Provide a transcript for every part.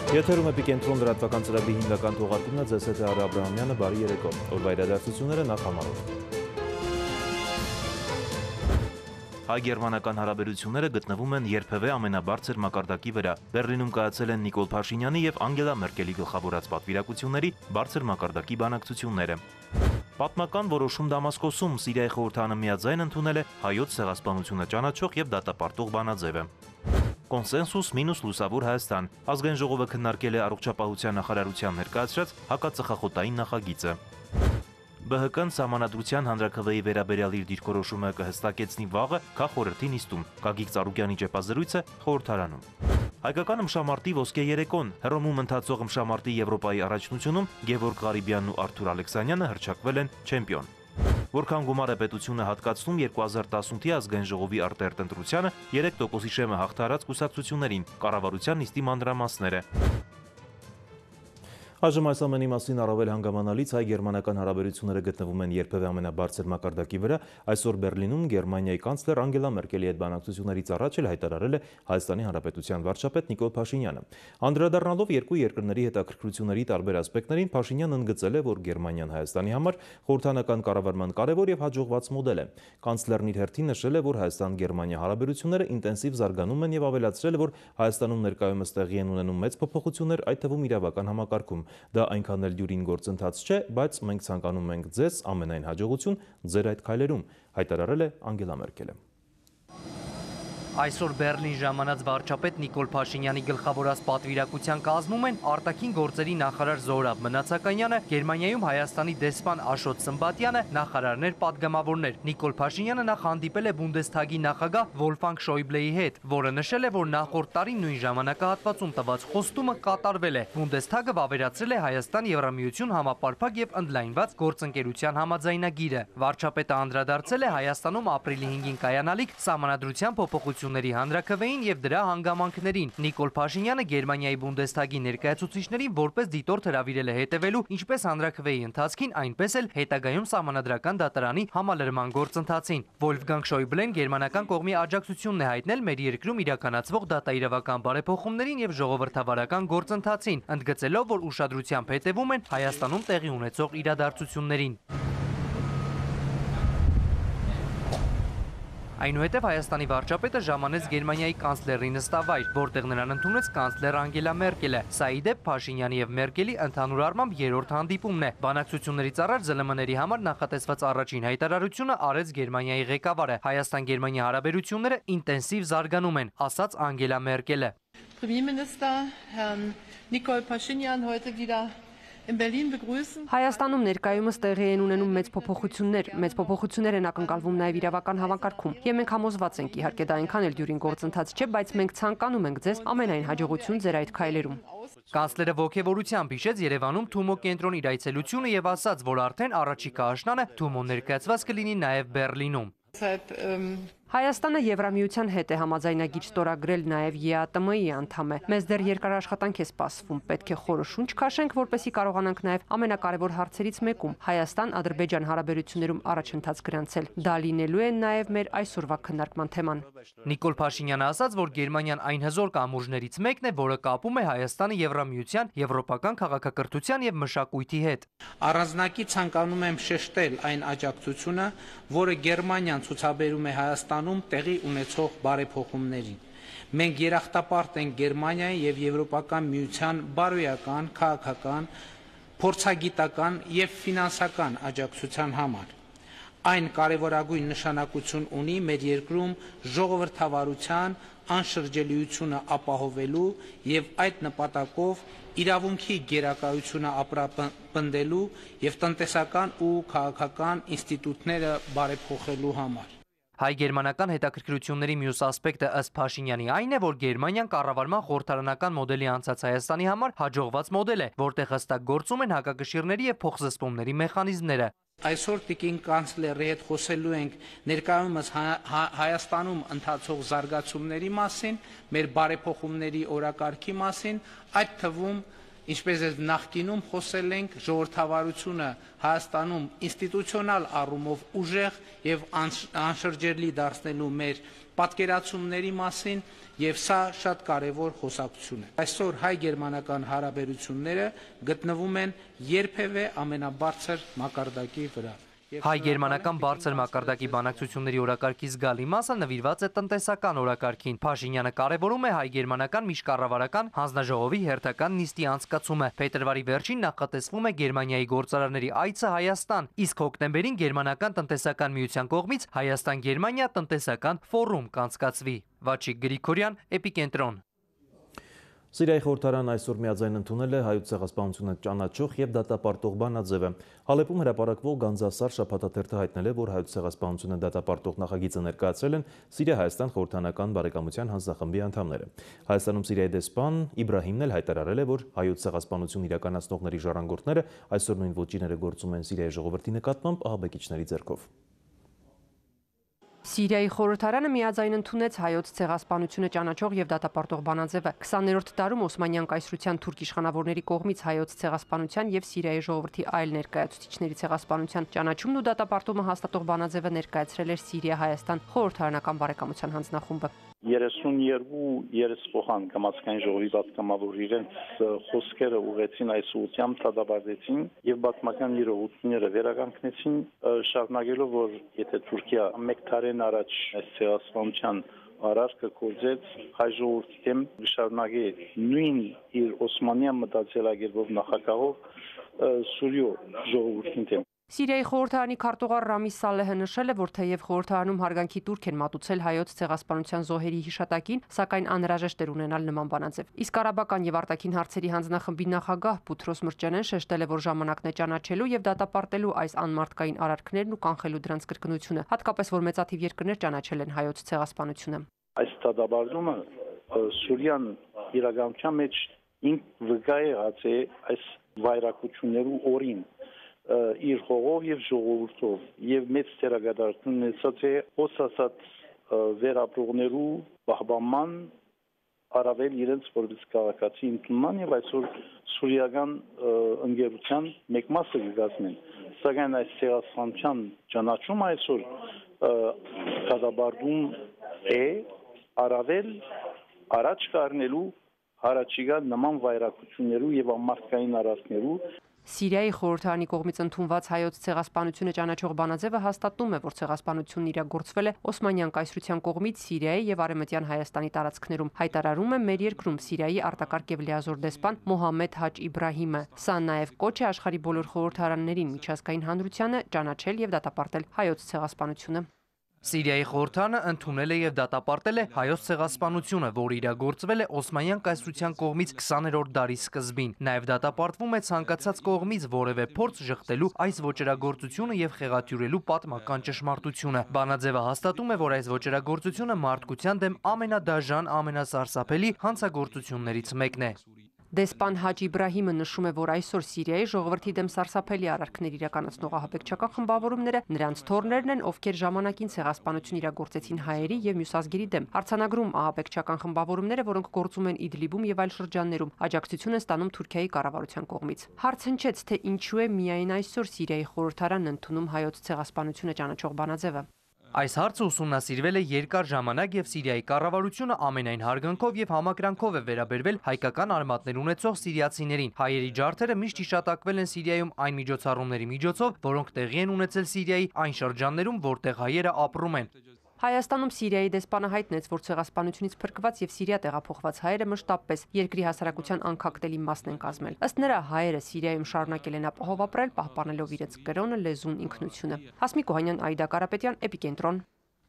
Եթերում էպիկենտրոն լրատվական ծրագրի հիմնական թողարկումն է, ձեզ հետ է Արի Աբրահամյանը, բարի երեկո։ Օրվա իրադարձությունները նախ համարով։ Հայ-գերմանական հարաբերությունները գտնվում են երբևէ ամենաբարձր մակարդակի վրա։ Բեռլինում կայացել են Նիկոլ Փաշինյանի եւ Անգելա Մերկելի գլխավորած պատվիրակությունների բարձր մակարդակի բանակցությունները։ Պատմական որոշում Դամասկոսում Սիրիայի խորհրդարանը միաձայն ընդունել է հայոց ցեղասպանությունը ճանաչող եւ դատապարտող բանաձևը։ Կոնսենսուս մինուս լուսավոր Հայաստան։ Ազգային ժողովը քննարկել է առողջապահության նախարարության ներկայացրած հակածխախոտային նախագիծը։ ԲՀԿ-ն Սահմանադրության հանրաքվեի վերաբերյալ իր դիրքորոշումը կհստակեցնի վաղը քաղխորհրդի նիստում։ Գագիկ Ծառուկյանի ճեպազրույցը խորհրդարանում։ Հայկական ըմբշամարտի ոսկե երեկոն Հռոմում ընթացող ըմբշամարտի Եվրոպայի առաջնությունում Գևորգ Ղարիբյանն ու Արթուր Ալեքսանյանը հռչակվել են չեմպիոն։ Որքան գումար է պետությունը հատկացնում 2018-ի ազգային ժողովի արտերտ ընտրությանը 3%-ի շեմը հաղթարած կուսակցություններին, կառավարության նիստի մանրամասները։ Այժմ այս ամենի մասին առավել հանգամանալից հայ-գերմանական հարաբերությունները գտնվում են երբևէ ամենաբարձր մակարդակի վրա։ Այսօր Բեռլինում Գերմանիայի կանցլեր Անգելա Մերկելի հետ բանակցություններից առաջ հայտարարել է Հայաստանի Հանրապետության վարչապետ Նիկոլ Փաշինյանը։ Անդրադառնալով երկու երկրների հետաքրքրությունների տարբեր ասպեկտներին, Փաշինյանն ընդգծել է, որ Գերմանիան Հայաստանի համար խորհրդանական կառավարման կարևոր եւ հաջողված մոդել է։ Կանցլերն իր հերթին նշել է, որ Հայաստան-Գերմանիա հարաբերությունները ինտենսիվ զարգանում են եւ ավելացրել է, որ Հայաստանում ներկայումս տեղի են ունենում մեծ փոփոխություններ, այդ թվում իրավական համակարգում։ Դա այնքան էլ դյուրին գործընթաց չէ, բայց մենք ցանկանում ենք ձեզ ամենայն հաջողություն ձեր այդ քայլերում, հայտարարել է Անգելա Մերկելը։ Այսօր Բեռլին ժամանած վարչապետ Նիկոլ Փաշինյանի գլխավորած պատվիրակության կազմում են արտաքին գործերի նախարար Զորաբ Մնացականյանը, Գերմանիայում Հայաստանի դեսպան Աշոտ Սմբատյանը, նախարարներ պատգամավորներ։ Նիկոլ Փաշինյանը նախ հանդիպել է Բունդեսթագի նախագահ Վոլֆգանգ Շոյբլեի հետ, որը նշել է, որ նախորդ տարի նույն ժամանակահատվածում տված խոստումը կատարվել է։ Բունդեսթագը վավերացրել է Հայաստան-Եվրամիություն համապարփակ եւ ընդլայնված գործընկերության համաձայնագիրը։ Վարչապետը անդրադարձել է Հայաստանում ապրիլի 5-ին կայանալիք Սահմանադրության փոփոխությունների հանրաքվեին եւ դրա հանգամանքներին։ Նիկոլ Փաշինյանը Գերմանիայի Բունդեսթագի ներկայացուցիչներին որպես դիտորդ հրավիրել է հետևելու ինչպես հանրաքվեի ընթացքին, այնպես էլ հետագայում Սահմանադրական դատարանի համալրման գործընթացին։ Վոլֆգանգ Շոյբլեն գերմանական կողմի աջակցությունն է հայտնել մեր երկրում իրականացվող դատաիրավական բարեփոխումներին եւ ժողովրդավարական գործընթացին, ընդգծելով, որ ուշադրությամբ հետևում են Հայաստանում տեղի ունեցող իրադարձություններին։ Այնուհետև Հայաստանի վարչապետը ժամանեց Գերմանիայի կանցլերի նստավայր, որտեղ նրան ընդունեց կանցլեր Անգելա Մերկելը։ Սա ի դեպ Փաշինյանի եւ Մերկելի ընդհանուր առմամբ երրորդ հանդիպումն է։ Բանակցություններից առաջ ԶԼՄ-ների համար նախատեսված առաջին հայտարարությունը արեց Գերմանիայի ղեկավարը։ Հայաստան-Գերմանիա հարաբերությունները ինտենսիվ զարգանում են, ասաց Անգելա Մերկելը։ Հայաստանում ներկայումս տեղի են ունենում մեծ փոփոխություններ են ակնկալվում նաև իրավական համակարգում։ Եվ մենք համոզված ենք, իհարկե դա այնքան էլ դյուրին գործընթաց չէ, բայց մենք ցանկանում ենք ձեզ ամենայն հաջողություն ձեր այդ քայլերում։ Կանցլերը ոգևորությամբ հիշեց Երևանում Թումո կենտրոն իր այցելությունը եւ ասաց, որ արդեն առաջիկա աշնանը Թումո ներկայացված կլինի նաև Բեռլինում։ Հայաստանը Եվրամիության հետ է համաձայնագիր ստորագրել նաև ԵԱՏՄ-ի անդամ է։ Մեզ դեռ երկար աշխատանք է սպասվում, պետք է խորը շունչ քաշենք, որպեսզի կարողանանք նաև ամենակարևոր հարցերից մեկում Հայաստան-Ադրբեջան հարաբերություններում առաջընթաց գրանցել։ Դա լինելու է նաև մեր այսօրվա քննարկման թեման։ Նիկոլ Փաշինյանը ասաց, որ Գերմանիան այն հզոր կամուրջներից մեկն է, որը կապում է Հայաստանը Եվրամիության, եվրոպական քաղաքակրթության եւ մշակույթի հետ։ Առանձնակի ցանկանում եմ շեշտել այն աջակցությունը, որը Գերմանիան ցուցաբերում է Հայաստանում տեղի ունեցող բարեփոխումներին։ Մենք երախտապարտ ենք Գերմանիայի եւ Եվրոպական միության բարոյական, քաղաքական, փորձագիտական եւ ֆինանսական աջակցության համար։ Այն կարևորագույն նշանակություն ունի մեր երկրում ժողովրդավարության անշրջելիությունը ապահովելու եւ այդ նպատակով իրավունքի գերակայությունը ապրապնդելու եւ տնտեսական ու քաղաքական ինստիտուտները բարեփոխելու համար։ Հայ-գերմանական հետաքրքրությունների մյուս ասպեկտը ըստ Փաշինյանի այն է, որ Գերմանիան կառավարման խորհրդարանական մոդելի անցած Հայաստանի համար հաջողված մոդել է, որտեղ հստակ գործում են հակակշիռների եւ փոխզսպումների մեխանիզմները։ Այսօր տիկին կանցլերի հետ խոսելու ենք ներկայումս Հայաստանում ընթացող զարգացումների մասին, մեր բարեփոխումների օրակարգի մասին, այդ թվում Ինչպես ես նախկինում խոսել ենք, ժողովրդավարությունը Հայաստանում ինստիտուցիոնալ առումով ուժեղ եւ անշրջելի դարձնելու մեր պատկերացումների մասին եւ սա շատ կարեւոր խոսակցություն է։ Այսօր հայ-գերմանական հարաբերությունները գտնվում են երբևէ ամենաբարձր մակարդակի վրա։ Հայ-գերմանական բարձր մակարդակի բանակցությունների օրակարգի զգալի մասը նվիրված է տնտեսական օրակարգին։ Փաշինյանը կարևորում է հայ-գերմանական միջկառավարական հանձնաժողովի հերթական նիստի անցկացումը։ Փետրվարի վերջին նախատեսվում է Գերմանիայի գործարանների այցը Հայաստան, իսկ հոկտեմբերին Գերմանական տնտեսական միության կողմից Հայաստան-Գերմանիա տնտեսական ֆորում կանցկացվի։ Վաչիկ Գրիգորյան, Էպիկենտրոն։ Սիրիայի խորհրդարան այսօր միաձայն ընդունել է հայոց ցեղասպանությունը ճանաչող եւ դատապարտող բանաձևը։ Հալեպում հրապարակվող Գանձասար շաբաթաթերթը հայտնել է, որ հայոց ցեղասպանությունը դատապարտող նախագիծը ներկայացրել են Սիրիա-Հայաստան խորհրդարանական բարեկամության հանձնախմբի անդամները։ Հայաստանում Սիրիայի դեսպան Իբրահիմն էլ հայտարարել է, որ հայոց ցեղասպանություն իրականացնողների ժառանգորդները այսօր նույն ոճիները գործում են Սիրիայի ժողովրդի նկատմամբ ահաբեկիչների ձեռքով։ Սիրիայի խորհրդարանը միաձայն ընդունեց հայոց ցեղասպանությունը ճանաչող եւ դատապարտող բանաձևը։ 20-րդ դարում Օսմանյան կայսրության թուրք իշխանավորների կողմից հայոց ցեղասպանության եւ Սիրիայի ժողովրդի այլ ներկայացուցիչների ցեղասպանության ճանաչումն ու դատապարտումը հաստատող բանաձևը ներկայացրել էր Սիրիա-Հայաստան խորհրդարանական բարեկամության հանձնախումբը։ 32 երեսփոխան կամացկային ժողովի պատգամավոր իրենց խոսքերը ուղեցին այս ուղղությամբ դատապարտեցին եւ պատմական իրողությունները վերականգնեցին, շարունակելով, որ եթե Թուրքիա մեկ տարին առաջ այս ցեղասպանության արարքը կործեց հայ ժողովրդի դեմ, շարունակի նույն իր օսմանյան մտածելակերպով նախագահով Սուրիո ժողովրդին դեմ։ Սիրիայի խորհրդարանի քարտուղար Ռամիս Սալեհը նշել է, որ թեև խորհրդարանում հարգանքի տուրք են մատուցել հայոց ցեղասպանության զոհերի հիշատակին, սակայն անհրաժեշտ էր ունենալ նման բանաձև։ Իսկ արաբական եւ արտաքին հարցերի հանձնախմբի նախագահ Բութրոս Մրճանեն շեշտել է, որ ժամանակն է ճանաչելու եւ դատապարտելու այս անմարդկային արարքներն ու կանխելու դրանց կրկնությունը, հատկապես որ մեծաթիվ երկրներ ճանաչել են հայոց ցեղասպանությունը։ Այս դատապարտումը Սուրիան իրականության մեջ ինքն վկա եղած է այս վայրակություններու օրին իր հողով եւ ժողովրդով եւ մեծ ծերագադարություն ունեցած է հոսասած վերապրողներու պահպանման առավել իրենց որպես քաղաքացի ընդունման եւ այսօր սուրիական ընկերության մեկ մասը կգազմեն, սակայն այս ցեղասպանության ճանաչումը այսօր դատապարտում է առավել առաջ կառնելու հարաճիգա նման վայրակություններու եւ ամարտկային արարքներու։ Սիրիայի խորհրդարանի կողմից ընդունված հայոց ցեղասպանությունը ճանաչող բանաձևը հաստատում է, որ ցեղասպանությունն իրագործվել է Օսմանյան կայսրության կողմից Սիրիայի եւ Արևմտյան Հայաստանի տարածքներում, հայտարարում է մեր երկրում Սիրիայի արտակարգ եւ լիազոր դեսպան Մոհամմեդ Հաջ Իբրահիմը։ Սա նաեւ կոչ է աշխարհի բոլոր խորհրդարաններին միջազգային հանրությանը ճանաչել եւ դատապարտել հայոց ցեղասպանությունը։ Սիրիայի խորհրդարանը ընդունել է եւ դատապարտել է հայոց ցեղասպանությունը, որը իրագործվել է Օսմանյան կայսրության կողմից 20-րդ դարի սկզբին։ Նաեւ դատապարտվում է ցանկացած կողմից որևէ փորձ ժխտելու այս ոճրագործությունը եւ խեղաթյուրելու պատմական ճշմարտությունը։ Բանաձևը հաստատում է, որ այս ոճրագործությունը մարդկության դեմ ամենադաժան, ամենասարսափելի հանցագործություններից մեկն է։ Դեսպան Հաջ Իբրահիմը նշում է, որ այսօր Սիրիայի ժողովրդի դեմ սարսափելի արարքներ իրականացնող ահաբեկչական խմբավորումները նրանց թոռներն են, ովքեր ժամանակին ցեղասպանություն իրագործեցին հայերի եւ մյուս ազգերի դեմ։ Արձանագրում ահաբեկչական խմբավորումները, որոնք գործում են Իդլիբում եւ այլ շրջաններում, աջակցություն են ստանում Թուրքիայի կառավարության կողմից։ Հարց հնչեց, թե ինչու է միայն այսօր Սիրիայի խորհրդարանն ընդունում հայոց ցեղասպանությունը ճանաչող բանաձևը։ Այս հարցը ուսումնասիրվել է երկար ժամանակ եւ Սիրիայի կառավարությունը ամենայն հարգանքով եւ համակրանքով է վերաբերվել հայկական արմատներ ունեցող սիրիացիներին։ Հայերի ջարդերը միշտ հիշատակվել են Սիրիայում այն միջոցառումների միջոցով, որոնք տեղի են ունեցել Սիրիայի այն շրջաններում, որտեղ հայերը ապրում են։ Հայաստանում Սիրիայի դեսպանը հայտնեց, որ ցեղասպանությունից փրկված եւ Սիրիա տեղափոխված հայերը մշտապես երկրի հասարակության անկախտելի մասն են կազմել։ Ըստ նրա, հայերը Սիրիայում շարունակել են ապահով ապրել, պահպանելով իրենց կրոնը, լեզուն, ինքնությունը։ Հասմիկ Օհանյան, Այդա Կարապետյան, Էպիկենտրոն։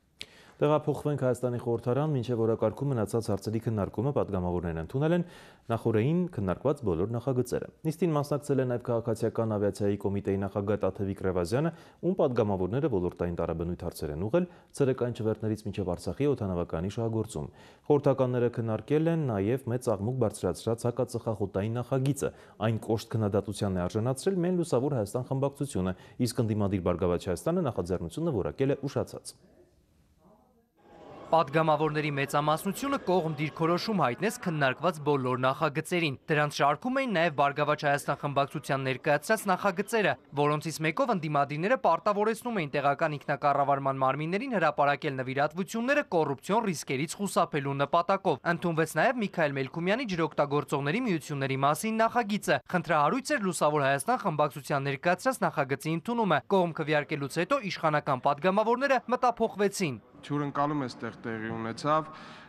Տեղափոխվենք Հայաստանի խորհրդարան, մինչև օրակարգում մնացած հարցերի քննարկումը պատգամավորներն ընդունել են նախորդին քննարկված բոլոր նախագծերը։ Նիստին մասնակցել է նաև քաղաքացիական ավիացիայի կոմիտեի նախագահ Տաթևիկ Ռևազյանը, ում պատգամավորները ոլորտային տարաբնույթ հարցեր են ուղղել ցերեկային չվերթներից մինչև Արցախի օդանավականի շահագործում։ Խորհրդականները քննարկել են նաև մեծ աղմուկ բարձրացրած հակածխախոտային նախագիծը։ Այն կոշտ քննադատության է արժանացրել Մեն լուսավոր Հայաստան խմբակցությունը, իսկ ընդդիմադիր Բարգավաճ Հայաստանը նախաձեռնությունը որակել է ուշացած։ Պատգամավորների մեծամասնությունը կողմ դիրքորոշում հայտնեց քննարկված բոլոր նախագծերին։ Դրանց շարքում էին նաև Բարգավաճ Հայաստան խմբակցության ներկայացրած նախագծերը, որոնցից մեկով ընդդիմադիրները պարտավորեցնում էին տեղական ինքնակառավարման մարմիններին հրապարակել նվիրատվությունները կոռուպցիոն ռիսկերից խուսափելու նպատակով։ Ընդունվեց նաև Միքայել Մելքումյանի ջրօգտագործողների միությունների մասին նախագիծը։ Խնդրահարույց էր Լուսավոր Հայաստան խմբակցության ներկայացրած նախագծի ընդունումը։ Կողմ քվեարկելուց հետո իշխանական պատգամավորները մտափոխվեցին։ Հյուրընկալում այստեղ տեղի ունեցավ,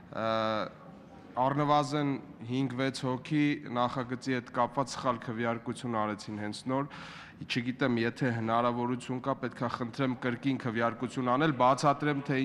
առնվազն 5-6 հոգի նախագծի հետ կապված սխալ քվեարկություն արեցին հենց նոր, չգիտեմ, եթե հնարավորություն կա, պետք է խնդրեմ կրկին քվեարկություն անել, բացատրեմ թե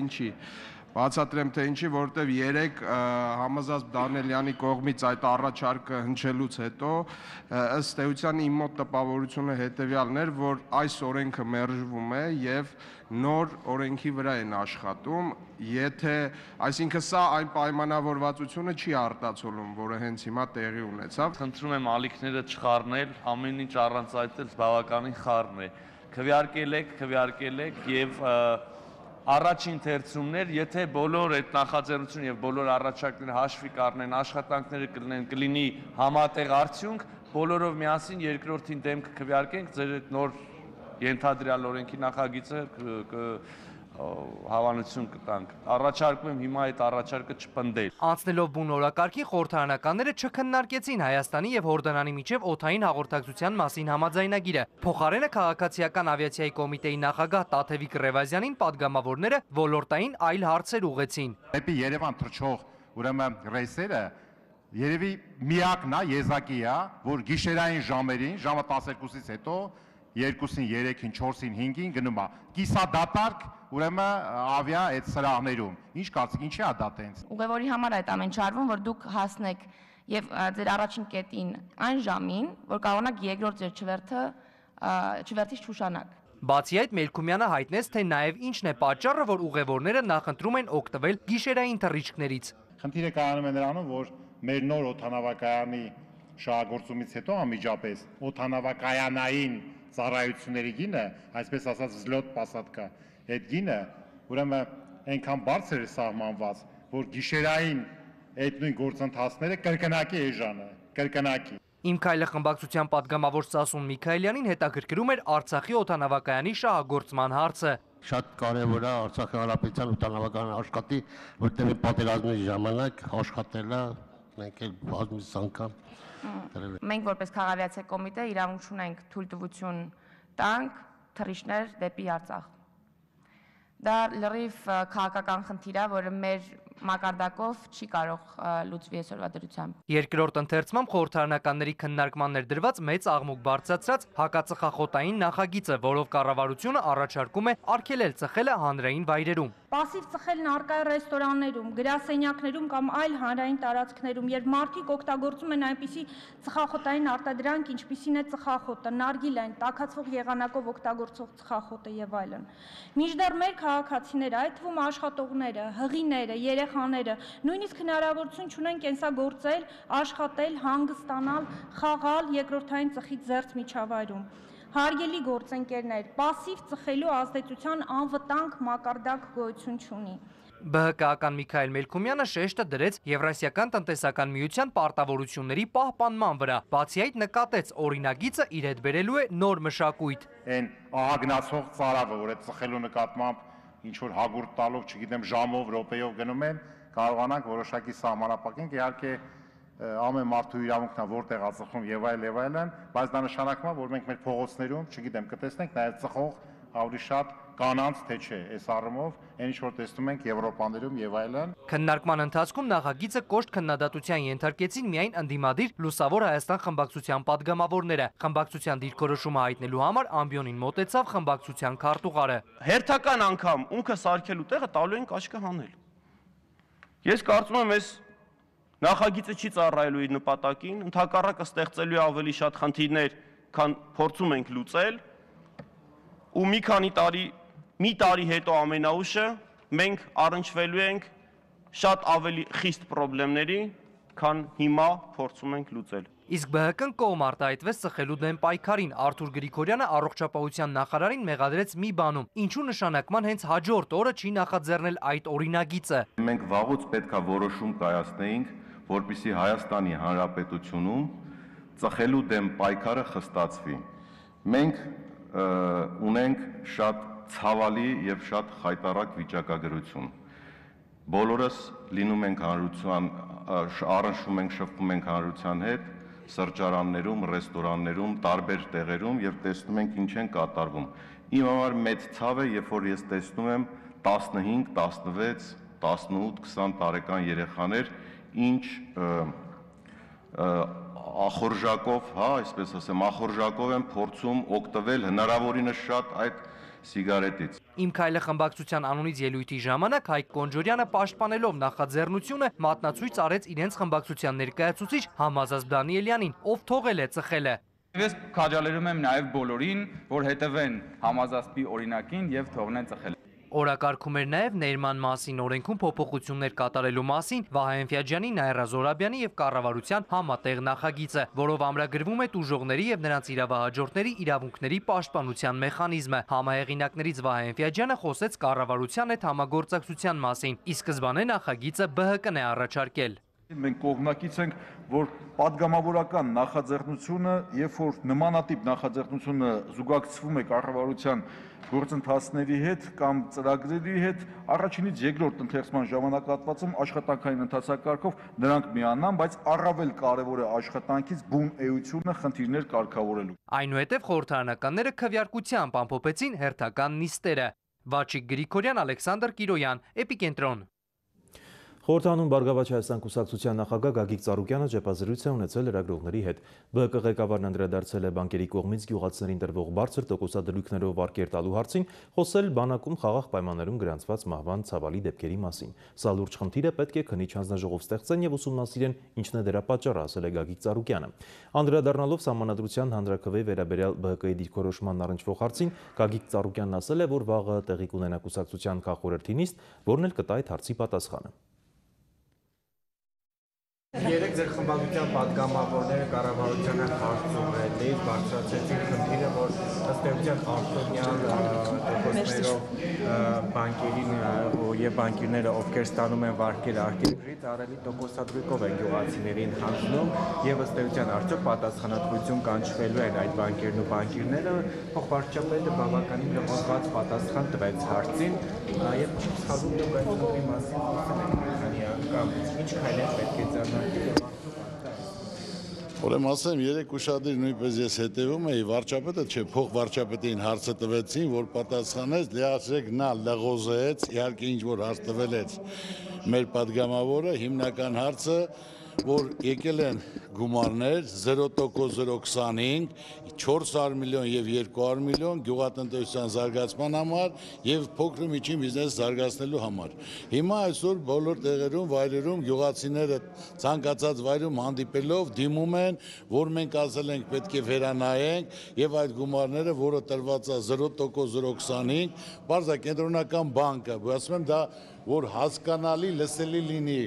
ինչի, որովհետև երեք Համազած Դանելյանի կողմից այդ առաջարկը հնչելուց հետո ըստ էության իմ մոտ տպավորությունը հետևյալն էր, որ այս օրենքը մերժվում է եւ նոր օրենքի վրա են աշխատում, այսինքն սա այն պայմանավորվածությունը չի արտացոլում, որը հենց հիմա տեղի ունեցավ։ Խնդրում եմ ալիքները չխառնել, ամեն ինչ առանց այդ էլ բավականին խառն է։ Քվեարկել եք եւ առաջին թերցումներ, եթե բոլոր այդ նախաձեռնությունը եւ բոլոր առաջարկները հաշվի կառնեն, աշխատանքները կլինի համատեղ արդյունք, բոլորով միասին երկրորդին դեմքը քվեարկենք, ձեր այդ նոր ենթադրյալ օրենքի նախագիծը հավանություն կտանք։ Առաջարկում եմ հիմա այդ առաջարկը չպնդել։ Անցնելով բուն օրակարգի, խորհրդարանականները չքննարկեցին Հայաստանի եւ Հորդանանի միջև օդային հաղորդակցության մասին համաձայնագիրը։ Փոխարենը քաղաքացիական ավիացիայի կոմիտեի նախագահ Տաթևիկ Ռևազյանին պատգամավորները ոլորտային այլ հարցեր ուղղեցին։ Դեպի Երևան թռչող ուրեմն ռեյսերը երևի միակն է, եզակի է, որ գիշերային ժամերին, ժամը 12-ից հետո 2-ին, 3-ին, 4-ին, 5-ին գնում է։ Կիսադատարկ ուրեմն ավիա այդ սրահներում։ Ինչ կարծիք, ինչի է դա տենց։ Ուղևորի համար այդ ամեն չարվում, որ դուք հասնեք եւ ձեր առաջին կետին այն ժամին, որ կարողանաք երկրորդ ձեր չվերթից չուշանաք։ Բացի այդ, Մելքումյանը հայտնեց, թե նաև ինչն է պատճառը, որ ուղևորները նախընտրում են օգտվել գիշերային թռիչքներից։ Խնդիրը կայանում է նրանում, որ մեր նոր օդանավակայանի շահագործումից հետո անմիջապես օդանավակայանային ծառայությունների գինը, այսպես ասած զլոտ պասատկա, այդ գինը ուրեմն այնքան բարձր է սահմանված, որ գիշերային այդ նույն գործընթացները կրկնակի էժանը, կրկնակի։ Իմ քայլը խմբակցության պատգամավոր Սասուն Միքայելյանին հետաքրքրում էր Արցախի օդանավակայանի շահագործման հարցը։ Շատ կարևոր է Արցախի հանրապետության օդանավակայանը աշխատի, որտեղ պատերազմի ժամանակ աշխատել է, մենք էլ բազմիցս անգամ Մենք որպես քաղաքավիացիա կոմիտե իրավունք ունենք թույլտվություն տանք թռիչքներ դեպի Արցախ։ Դա լրիվ քաղաքական խնդիր է, որը մեր մակարդակով չի կարող լուծվի այսօրվա դրությամբ։ Երկրորդ ընթերցմամբ խորհրդարանականների քննարկման ներդրված մեծ աղմուկ բարձրացրած հակածխախոտային նախագիծը, որով կառավարությունը առաջարկում է արգելել ծխելը հանրային վայրերում։ Պասիվ ծխելն առկա է ռեստորաններում, գրասենյակներում կամ այլ հանրային տարածքներում, երբ մարդիկ օգտագործում են այնպիսի ծխախոտային արտադրանք, ինչպիսին է ծխախոտը, նարգիլեն, տաքացվող եղանակով օգտագործող ծխախոտը եւ այլն։ Մինչդեռ մեր քաղաքացիները, այդ թվում աշխատողները, հղիները, երեխաները նույնիսկ հնարավորություն չունեն կենսագործել, աշխատել, հանգստանալ, խաղալ երկրորդային ծխից զերծ միջավայրում։ Հարգելի գործընկերներ, պասիվ ծխելու ազդեցության անվտանգ մակարդակ գոյություն չունի։ ԲՀԿ-ական Միքայել Մելքումյանը շեշտը դրեց Եվրասիական տնտեսական միության պարտավորությունների պահպանման վրա։ Բացի այդ նկատեց օրինագիծը իր հետ բերելու է նոր մշակույթ։ Այն ահագնացող ծարավը, որ այդ ծխելու նկատմամբ ինչ որ հագուրտ տալով, չգիտեմ, ժամով, րոպեով գնում են, կարողանանք որոշակի սահմանափակենք, իհարկե ամեն մարդու իրավունքն է որտեղ է ծխում եւ այլն, բայց դա նշանակում է, որ մենք մեր փողոցներում, չգիտեմ, կտեսնենք նաեւ ծխող ավելի շատ կանանց, թե չէ, այս առումով, այն ինչ որ տեսնում ենք Եվրոպաներում եւ այլն։ Քննարկման ընթացքում նախագիծը կոշտ քննադատության ենթարկեցին միայն ընդդիմադիր Լուսավոր Հայաստան խմբակցության պատգամավորները։ Խմբակցության դիրքորոշումը հայտնելու համար ամբիոնին մոտեցավ խմբակցության քարտուղարը։ Հերթական անգամ ունքը սարքելու տեղը տալու ենք աչքը հանել։ Ես կարծում եմ, այս նախագիծը չի ծառայելու իր նպատակին, ընդհակառակը ստեղծելու է ավելի շատ խնդիրներ, քան փորձում ենք լուծել, ու մի տարի հետո ամենաուշը մենք առնչվելու ենք շատ ավելի խիստ խնդիրների, քան հիմա փորձում ենք լուծել։ Իսկ ԲՀԿ-ն կողմ արտահայտվեց ծխելու դեմ պայքարին։ Արթուր Գրիգորյանը առողջապահության նախարարին մեղադրեց մի բանում, ինչու նշանակման հենց հաջորդ օրը չի նախաձեռնել այդ օրինագիծը։ Մենք վաղուց պետք է որոշում կայացնեինք, որպեսզի Հայաստանի Հանրապետությունում ծխելու դեմ պայքարը խստացվի։ Մենք ունենք շատ ցավալի եւ շատ խայտառակ վիճակագրություն։ Բոլորս լինում ենք առնշվում ենք, շփվում ենք հանրության հետ, սրճարաններում, ռեստորաններում, տարբեր տեղերում եւ տեսնում ենք ինչ են կատարվում։ Իմ համար մեծ ցավ է, երբ որ ես տեսնում եմ 15, 16, 18, 20 տարեկան երեխաներ, ինչ ախորժակով, այսպես ասեմ, ախորժակով են փորձում օգտվել հնարավորինս շատ այդ սիգարետից։ Իմ քայլը խմբակցության անունից ելույթի ժամանակ Հայկ Կոնջորյանը պաշտպանելով նախաձեռնությունը մատնացույց արեց իրենց խմբակցության ներկայացուցիչ Համազած Դանիելյանին, ով թողել է ծխելը։ Ես քաջալերում եմ նաև բոլորին, որ հետևեն Համազածի օրինակին եւ թողնեն ծխել։ Օրակարգում էր նաև ներման մասին օրենքում փոփոխություններ կատարելու մասին Վահե Էնֆիաջյանի, Նաիրա Զորաբյանի եւ կառավարության համատեղ նախագիծը, որով ամրագրվում է տուժողների եւ նրանց իրավահաջորդների իրավունքների պաշտպանության մեխանիզմը։ Համահեղինակներից Վահե Էնֆիաջյանը խոսեց կառավարության հետ համագործակցության մասին, ի սկզբանե նախագիծը ԲՀԿ-ն է առաջարկել։ Մենք կողմնակից ենք, որ պատգամավորական նախաձեռնությունը, երբ որ նմանատիպ նախաձեռնությունը զուգակցվում է կառավարության գործընթացների հետ կամ ծրագրերի հետ, առաջինից երկրորդ ընթերցման ժամանակահատվածում աշխատանքային ընթացակարգով նրանք միանան, բայց առավել կարևոր է աշխատանքից բուն էությունը խնդիրներ կարգավորելու։ Այնուհետև խորհրդարանականները քվեարկությամբ ամփոփեցին հերթական նիստերը։ Վաչիկ Գրիգորյան, Ալեքսանդր Կիրոյան, Էպիկենտրոն։ Խորհրդանում Բարգավաճ Հայաստան կուսակցության նախագահ Գագիկ Ծառուկյանը ճեպազրույց է ունեցել լրագրողների հետ։ ԲՀԿ ղեկավարն անդրադարձել է բանկերի կողմից գյուղացիներին տրվող բարձր տոկոսադրույքներով վարկեր տալու հարցին, խոսել բանակում խաղաղ պայմաններում գրանցված մահվան ցավալի դեպքերի մասին։ Սա լուրջ խնդիր է, պետք է քննիչ հանձնաժողով ստեղծեն եւ ուսումնասիրեն ինչն է դրա պատճառը, ասել է Գագիկ Ծառուկյանը։ Անդրադառնալով Սահմանադրության հանրաքվեի վերաբերյալ ԲՀԿ-ի դիրքորոշման առնչվող հարցին, Գագիկ Ծառուկյանն ասել է, որ վաղը տեղի կունենա կուսակցության քաղխորհրդի նիստ, որն էլ կտա այդ հարցի պատասխանը։ Երեք ձեր խմբակցության պատգամավորները կառավարությանը հարցումից բարձրացրեցին խնդիրը, որ ըստ էության արտոնյալ տոկոսներով բանկերին եւ բանկիրները, ովքեր ստանում են վարկեր արտերկրից, առելի տոկոսադրույքով են գյուղացիներին հանձնում եւ ըստ էության արդյոք պատասխանատվություն կանչվելու են այդ բանկերն ու բանկիրները, փոխվարչապետը բավականին լրացված պատասխան տվեց հարցին եւ ցածր տոկոսների մասին խոսել են քանի անգամ ինչ քայլեր պետք է ձեռնարկել։ Ուրեմն ասեմ, երեք ուշադիր նույնպես ես հետևում էի, վարչապետը չէ, փոխվարչապետին հարցը տվեցին, որ պատասխանեց, լիարժեք նա լղոզեց, իհարկե ինչ որ հարց տվելեց մեր պատգամավորը, հիմնական հարցը, որ եկել են գումարներ 0.025, 400 միլիոն եւ 200 միլիոն գյուղատնտեսության զարգացման համար եւ փոքր ու միջին բիզնես զարգացնելու համար։ Հիմա այսօր բոլոր տեղերում, վայրերում գյուղացիները ցանկացած վայրում հանդիպելով դիմում են, որ մենք ասել ենք պետք է վերանայենք եւ այդ գումարները, որը տրված է 0.025, բարձր կենտրոնական բանկը, ասում եմ դա որ հասկանալի, լսելի լինի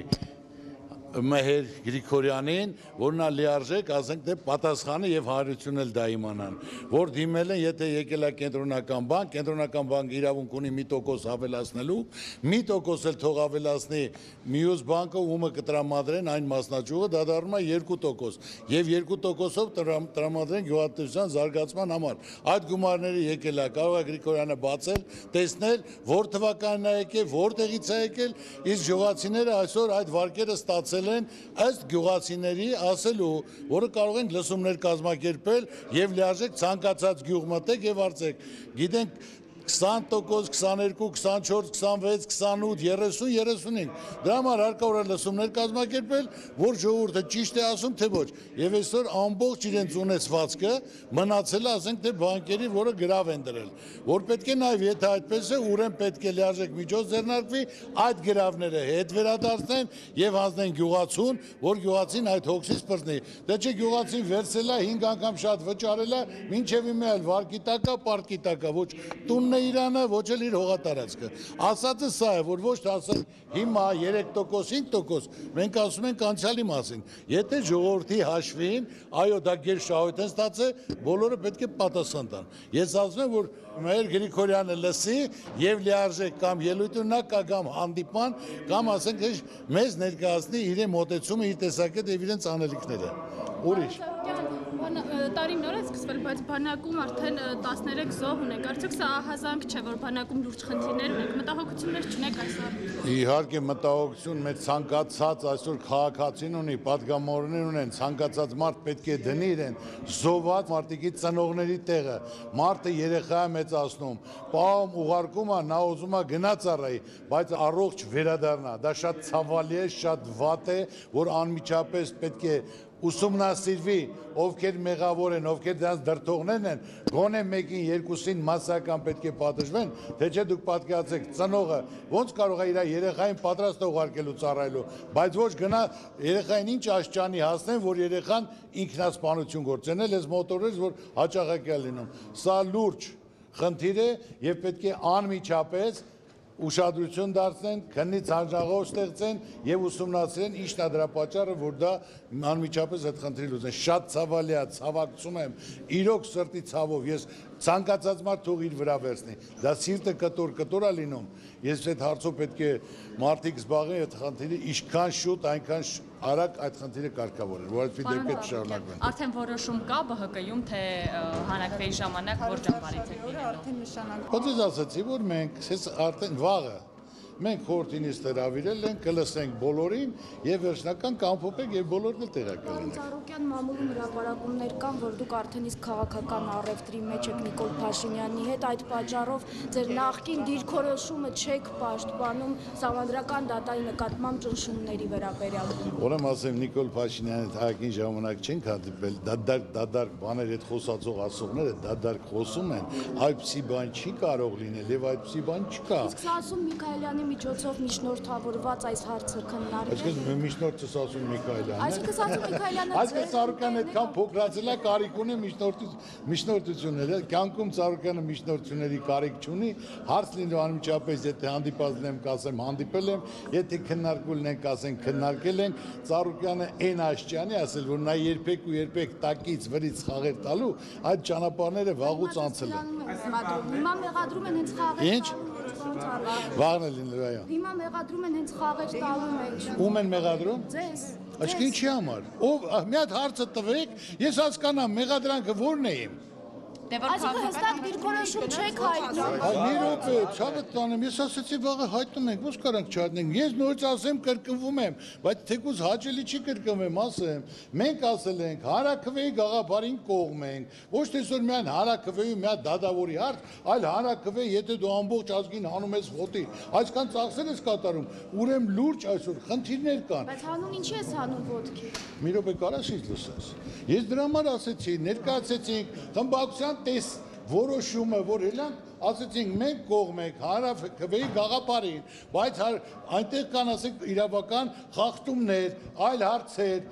Մեհեր Գրիգորյանին, որ նա լիարժեք, ասենք թե պատասխանը եւ հարությունն էլ դա իմանան, որ դիմել են, եթե եկել է կենտրոնական բանկ իրավունք ունի 1% ավելացնելու, 1% էլ թող ավելացնի մյուս բանկը, ումը կտրամադրեն այն մասնաճյուղը, դա դառնում է 2%, եւ 2%-ով տրամադրեն գյուղատնտեսության զարգացման համար։ Այդ գումարները եկել է, կարող է Գրիգորյանը բացել, տեսնել, որ թվականն է եկել, որտեղից է եկել, իսկ գյուղացիները այսօր այդ վարկերը ստացել են ըստ գյուղացիների ասելու, որը կարող ենք լսումներ կազմակերպել եւ լիարժեք ցանկացած գյուղ մտեք եւ արծեք։ Գիտենք 20%, 22, 24, 26, 28, 30, 35։ Դրա համար հարկավոր է լսումներ կազմակերպել, որ ժողովուրդը ճիշտ է ասում, թե ոչ։ Եվ այսօր ամբողջ իրենց ունեցվածքը մնացել է, ասենք թե բանկերի, որը գրավ են դրել։ Որ պետք է նաև եթե այդպես է, ուրեմն պետք է լիարժեք միջոց ձեռնարկվի, այդ գրավները հետ վերադարձնեն եւ հանձնեն գյուղացուն, որ գյուղացին այդ հոգսից բռնի։ Դե չէ գյուղացին վերցել է 5 անգամ շատ վճարել է, մինչեւ իմը այլ վարկի տակա, պարտքի տակա, ոչ տուն է Իրանը, ոչ էլ իր հողատարածքը։ Ասածը սա է, որ ոչ թե ասենք հիմա 3%, 5%, մենք ասում ենք անցյալի մասին։ Եթե ժողովրդի հաշվին, այո, դա գերշահույթ են ստացել, բոլորը պետք է պատասխան տան։ Ես ասում եմ, որ մեր Գրիգորյանը լսի եւ լիարժեք կամ ելույթ ունենա կամ հանդիպան կամ ասենք մեզ ներկայացնի իր մոտեցումը, իր տեսակետը եւ իրենց անելիքները։ Ուրիշ տարին նոր է սկսվել, բայց բանակում արդեն 13 զոհ ունենք։ Արդյոք սա ահազանգ չէ, որ բանակում լուրջ խնդիրներ ունենք, մտահոգություններ չունեք այս առումով։ Իհարկե մտահոգություն մեր ցանկացած այսօր քաղաքացին ունի, падգամավորներ ունեն, ցանկացած մարդ պետք է դնի իրեն զոհված մարդիկի ծնողների տեղը։ Մարդը երեխա է մեծացնում, պահում ուղարկում է, նա ուզում է գնա ծառայի, բայց առողջ վերադառնա։ Դա շատ ցավալի է, շատ վատ է, որ անմիջապես պետք է ուսումնասիրվի, ովքեր մեղավոր են, ովքեր դրանց դրդողներն են, գոնե մեկին, երկուսին մասսայական պետք է պատժվեն, թե չէ դուք պատկերացեք ծնողը ոնց կարող է իր երեխային պատրաստ ուղարկելու ծառայելու, բայց ոչ գնա երեխային ինչ աշճանի հասնեն, որ երեխան ինքնասպանություն գործել, ես մոտորես, որ հաճախակի է լինում։ Սա լուրջ խնդիր է եւ պետք է անմիջապես ուշադրություն դարձնեն, քննից հանձնաժողով ստեղծեն եւ ուսումնասիրեն ինչն է դրա պատճառը, որ դա անմիջապես այդ խնդրի լուծեն։ Շատ ցավալի է, ցավակցում եմ, իրոք սրտի ցավով, ես ցանկացած մարդ թող իր վրա վերցնի։ Դա սիրտը կտոր է լինում։ Ես այդ հարցով պետք է մարդիկ զբաղեն այդ խնդիրը ինչքան շուտ, այնքան արագ այդ խնդիրը կարգավորել, որ այդպիսի դեպքեր չշարունակվեն։ Արդեն որոշում կա ԲՀԿ-ում, թե հանրաքվեի ժամանակ որ ճամբարից եք լինելու։ Բայց ես ասացի, որ մենք արդեն վաղը մենք խորհրդինիստներ ավիրել ենք, կլսենք բոլորին եւ վերջնական կամփոփենք եւ բոլորն էլ տեղակայենք։ Ծառուկյան մամուլում հրապարակումներ կան, որ դուք արդեն իսկ քաղաքական առևտրի մեջ եք Նիկոլ Փաշինյանի հետ, այդ պատճառով ձեր նախկին դիրքորոշումը չեք պաշտպանում սահմանադրական դատայի նկատմամբ ճնշումների վերաբերյալ։ Ուրեմն ասեմ Նիկոլ Փաշինյանի թագին ժամանակ չենք հանդիպել, դադարք բաներ այդ խոսածող ասողները դադարք խոսում են, այդպիսի բան չի կարող լինել եւ այդպիսի բան չկա։ Իսկ սա ասում Միքայելյանի միջոցով միջնորդավորված այս հարցը քննարկել։ Այսինքն միջնորդս ասում Միքայելյանն։ Այսինքն ասում Միքայելյանը Այսինքն Ծառուկյանը այդքան փոքրացել է, կարիք ունի միջնորդությունները, կյանքում Ծառուկյանը միջնորդությունների կարիք չունի, հարց լինելու անմիջապես, եթե հանդիպած եմ, կասեմ հանդիպել եմ, եթե քննարկել ենք, ասենք քննարկել ենք, Ծառուկյանը այն աշճանի ասել, որ նա երբեք տակից վրից խաղեր տալու, այդ ճանապարհները վաղուց անցել են։ Հիմա մեղադրում են հենց խաղեր։ Ինչ։ Վաղն է լինելու, այո։ Հիմա մեղադրում են հենց խաղեր տալու մեջ։ Ում են մեղադրում։ Ձեզ։ Աչքի ինչի համար։ Ով մի հատ հարցը տվեք, ես հասկանամ մեղադրանքը որն է իմ։ Այսինքն հստակ դիրքորոշում չեք հայտնում։ Մի րոպե, ցավը տանեմ, ես ասացի վաղը հայտնում ենք, ո՞ց կարանք չհայտնենք։ Ես նորից ասեմ կրկնվում եմ, բայց թեկուզ հաճելի չի կրկնվեմ, ասեմ։ Մենք ասել ենք հանրաքվեի գաղափարին կողմ ենք, ոչ թե որ միայն հանրաքվեի մի հատ դադավորի հարց, այլ հանրաքվե, եթե դու ամբողջ ազգին հանում ես խոտի, այսքան ծախսեր ես կատարում, ուրեմն լուրջ այսօր խնդիրներ կան։ Բայց հանուն ինչի ես հանում ոտքի։ Մի րոպե կարաս ինձ լսես։ Ես դրա համար ասեցի, ներկայացեցինք խմբակցության որոշումը, որ հելանք ասեցինք մենք կողմ ենք հանրաքվեի գաղափարին, բայց այնտեղ կան ասենք իրավական խախտումներ, այլ հարցեր,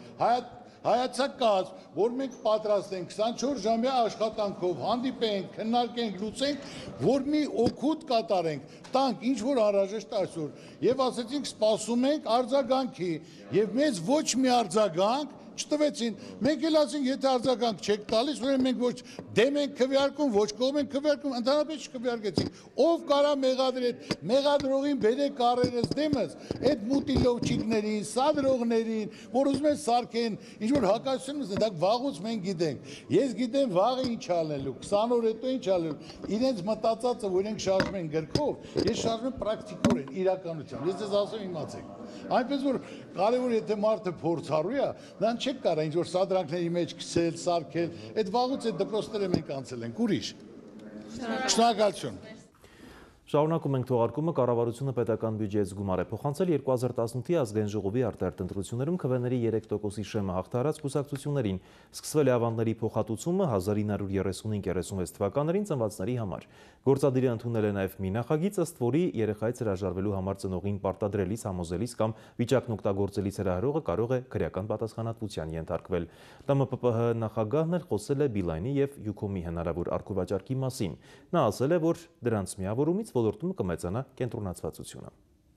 հայացակաց, որ մենք պատրաստ ենք 24 ժամյա աշխատանքով հանդիպենք, քննարկենք, լուծենք, որ մի օգուտ կատարենք, տանք ինչ որ անհրաժեշտ այսօր եւ ասեցինք սպասում ենք արձագանքի եւ մեզ ոչ մի արձագանք չտվեցին, մենք էլ ասենք, եթե արձագանք չեք տալիս, ուրեմն մենք ոչ դեմ ենք քվեարկում, ոչ կողմ ենք քվեարկում, ընդհանրապես չքվեարկեցինք։ Ով կարա մեղադրել, մեղադրողին բերեք առերս դեմս, այդ մուտիլովչիկներին, սադրողներին, որ ուզում են սարքեն, ինչ որ հակասություն ունեն, դա վաղուց մենք գիտենք։ Ես գիտեմ վաղը ինչ անելու, 20 օր հետո ինչ անելու։ Իրենց մտածածը, որ իրենք շարժում են գրքով, ես շարժում եմ պրակտիկորեն, իրականությամբ։ Ես դες ասեմ իմացեք։ Այնպես որ կարևոր եթե մարդը փորձառու է, նրան չեք կարա ինչ որ սադրանքների մեջ քսել, սարքել, այդ վաղուց այդ դպրոցները մենք անցել ենք, ուրիշ։ Շնորհակալություն։ Շարունակում ենք թողարկումը, կառավարությունը պետական բյուջեից գումար է փոխանցել 2018-ի ազգային ժողովի արտահերթ ընտրություններում քվեների 3%-ի շեմը հաղթահարած կուսակցություններին։ Սկսվել է ավանդների փոխհատուցումը 1935-36 թվականներին ծնվածների համար։ Գործադիրը ընդունել է նաև մի նախագիծ, ըստ որի երեխայից հրաժարվելու համար ծնողին պարտադրելիս, համոզելիս կամ վիճակն օգտագործելիս հրահրողը կարող է քրեական պատասխանատվության ենթարկվել։ ՏՄՊՊՀ նախագահն էլ խոսել է Beeline-ի եւ Ucom-ի հնարավոր առկուվաճառքի մասին։ Նա ասել է, որ դրանց միավորումից ոլորտում կմեծանա կենտրոնացվածությունը։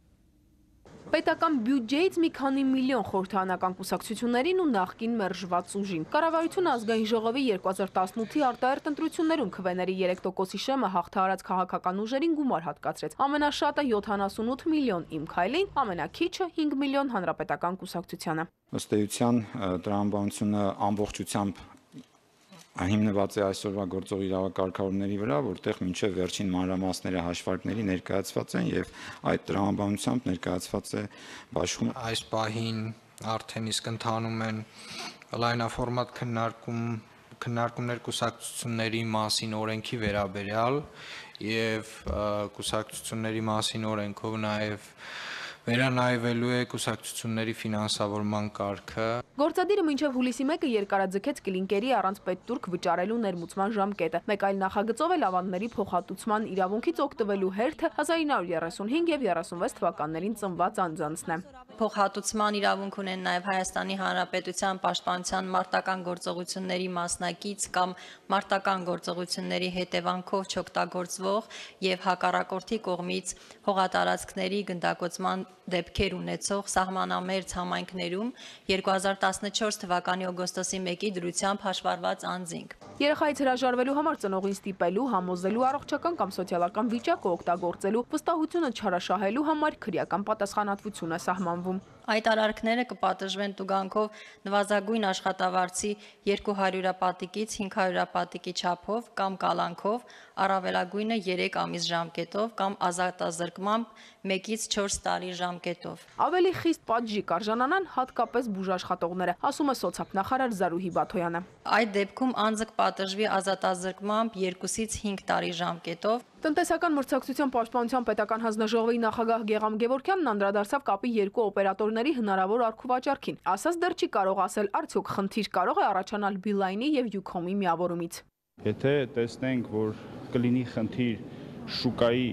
Պետական բյուջեից մի քանի միլիոն խորհրդարանական կուսակցություններին ու նախկին մերժված ուժին։ Կառավարությունը ազգային ժողովի 2018-ի արտահերթ ընտրություններում քվեների 3%-ի շեմը հաղթահարած քաղաքական ուժերին գումար հատկացրեց։ Ամենաշատը 78 միլիոն Իմ Քայլին, ամենաքիչը 5 միլիոն Հանրապետական կուսակցությանը։ Ըստ էության տրամաբանությունը ամբողջությամբ հիմնված է այսօրվա գործող իրավակարգավորումների վրա, որտեղ մինչև վերջին մանրամասները հաշվարկների ներկայացված են եւ այդ տրամաբանությամբ ներկայացված է բաշխում։ Այս պահին արդեն իսկ ընթանում են լայնաֆորմատ քննարկումներ կուսակցությունների մասին օրենքի վերաբերյալ եւ կուսակցությունների մասին օրենքով նաեւ վերանայվելու է կուսակցությունների ֆինանսավորման կարգը։ Գործադիրը մինչև հուլիսի 1-ը երկարաձգեց կլինկերի առանց պետտուրք վճարելու ներմուծման ժամկետը։ Մեկ այլ նախագծով էլ ավանդների փոխհատուցման իրավունքից օգտվելու հերթը 1935 եւ 36 թվականներին ծնված անձանցն է։ Փոխհատուցման իրավունք ունեն նաև Հայաստանի Հանրապետության պաշտպանության մարտական գործողությունների մասնակից կամ մարտական գործողությունների հետևանքով չօգտագործվող եւ հակառակորդի կողմից հողատարածքների գնդակոծման դեպքեր ունեցող սահմանամերձ համայնքներում 2014 թվականի օգոստոսի 1-ի դրությամբ հաշվառված անձինք։ Երեխայից հրաժարվելու համար ծնողին ստիպելու, համոզելու, առողջական կամ սոցիալական վիճակը օգտագործելու, վստահությունը չարաշահելու համար քրեական պատասխանատվություն է սահմանվում։ Այդ արարքները կպատժվեն տուգանքով նվազագույն աշխատավարձի 200 պատիկից 500 պատիկի չափով կամ կալանքով, առավելագույնը 3 ամիս ժամկետով կամ ազատազրկմամբ 1-ից 4 տարի ժամկետով։ Ավելի խիստ պատժի կարժանանան հատկապես բուժաշխատողները, ասում է սոցիալնախարար Զարուհի Բաթոյանը։ Այդ դեպքում անձը կպատժվի ազատազրկմամբ 2-ից 5 տարի ժամկետով։ Տնտեսական մրցակցության պաշտպանության պետական հանձնաժողովի նախագահ Գեգամ Գևորգյանն անդրադարձավ կապի երկու օպերատորների հնարավոր առքուվաճառքին։ Ասաց դեռ չի կարող ասել, արդյոք խնդիր կարող է առաջանալ Beeline-ի եւ Ucom-ի միավորումից։ Եթե տեսնենք, որ կլինի խնդիր շուկայի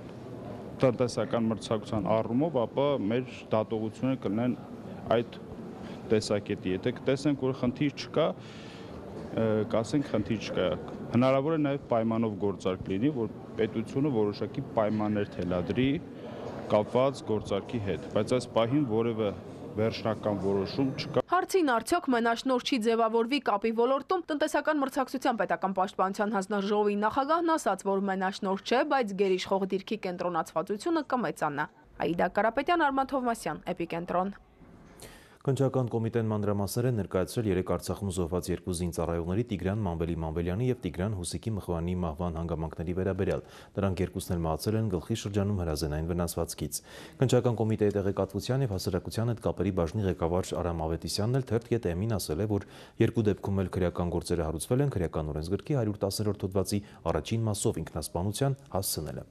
տնտեսական մրցակցության առումով, ապա մեր դատողությունը կլինեն այդ տեսակետի։ Եթե կտեսնենք, որ խնդիր չկա, կասենք խնդիր չկա։ Հնարավոր է նաև պայմանով գործարք լինի, որ պետությունը որոշակի պայմաններ թելադրի կապված գործարքի հետ, բայց այս պահին որևէ վերջնական որոշում չկա։ Հարցին արդյոք մենաշնորհ չի ձևավորվի կապի ոլորտում, տնտեսական մրցակցության պետական պաշտպանության հանձնաժողովի նախագահն ասաց, որ մենաշնորհ չէ, բայց գերիշխող դիրքի կենտրոնացվածությունը կմեծանա։ Աիդա Կարապետյան, Արման Թովմասյան, Էպիկենտրոն։ Քննչական կոմիտեն մանրամասներ են ներկայացրել 3 Արցախում զոհված 2 զինծառայողների Տիգրան Մանվելի-Մանվելյանի եւ Տիգրան Հուսիկի Մխվանի մահվան հանգամանքների վերաբերյալ։ Դրանք երկուսն էլ մահացել են գլխի շրջանում հրազենային վնասվածքից։ Քննչական կոմիտեի տեղեկատվության եւ հասարակության հետ կապերի բաժնի ղեկավար Արամ Ավետիսյանն էլ թերթ.am-ին ասել է, որ երկու դեպքում էլ քրեական գործերը հարուցվել են քրեական օրենսգրքի 110-րդ հոդվածի առաջին մասով ինքնասպանության հասցնել է։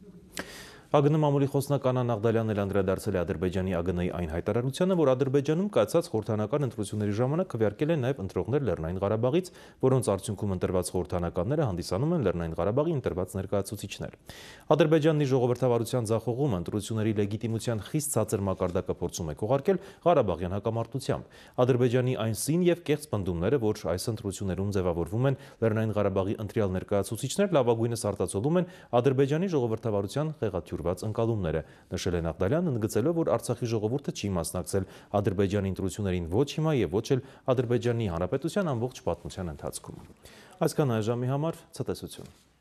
ԱԳՆ մամուլի խոսնակ Անա Նաղդալյանն էլ անդրադարձել է Ադրբեջանի ԱԳՆ-ի այն հայտարարությանը, որ Ադրբեջանում կայացած խորհրդարանական ընտրությունների ժամանակ քվեարկել են նաև ընտրողներ Լեռնային Ղարաբաղից, որոնց արդյունքում ընտրված խորհրդարանականները հանդիսանում են Լեռնային Ղարաբաղի ընտրված ներկայացուցիչներ։ Ադրբեջանի ժողովրդավարության ձախողումը ընտրությունների լեգիտիմության խիստ ցածր մակարդակը փորձում է քողարկել Ղարաբաղյան հակամարտությամբ։ Ադրբեջանի այն սին եւ կեղծ պնդումները, որ այս ընտրություններում ձևավորվում են Լեռնային Ղարաբաղի ընտրյալ ներկայացուցիչներ, լավագույնս արտացոլում են Ադրբեջանի ժողովրդավարության խեղաթյուրված ընկալումները, նշել է Նաղդալյանն, ընդգծելով, որ Արցախի ժողովուրդը չի մասնակցել Ադրբեջանի ընտրություններին ոչ հիմա եւ ոչ էլ Ադրբեջանի Հանրապետության ամբողջ պատմության ընթացքում։ Այսքան այժմի համար ցտեսություն։